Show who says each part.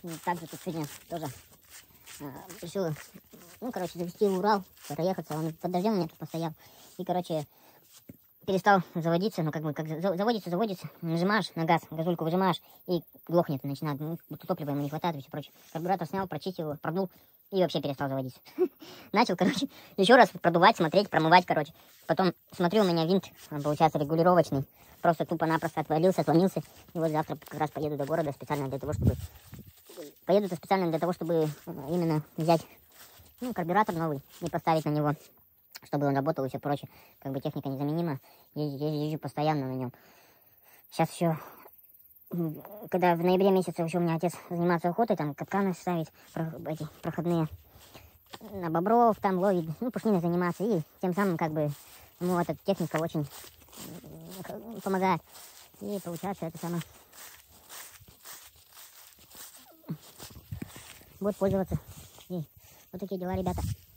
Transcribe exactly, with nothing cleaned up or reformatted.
Speaker 1: также тут сегодня тоже э, решила, ну, короче, завести Урал, проехаться. Он под дождем у меня тут постоял. И, короче, перестал заводиться, ну, как бы, как заводится, заводится, нажимаешь на газ, газульку выжимаешь, и глохнет, начинает, ну, топлива ему не хватает и все прочее. Карбюратор снял, прочистил его, продул, и вообще перестал заводиться. Начал, короче, еще раз продувать, смотреть, промывать, короче. Потом смотрю, у меня винт, получается, регулировочный, просто тупо-напросто отвалился, отломился. И вот завтра как раз поеду до города специально для того, чтобы... Поеду специально для того, чтобы именно взять, ну, карбюратор новый и поставить на него, чтобы он работал и все прочее. Как бы техника незаменима. Езжу, езжу постоянно на нем. Сейчас еще, когда в ноябре месяце еще у меня отец занимается охотой, там капканы ставить, про, эти проходные, на бобров там ловить, ну, пушниной заниматься. И тем самым, как бы, ну, эта техника очень помогает. И получается, это самое... будет пользоваться. И вот такие дела, ребята.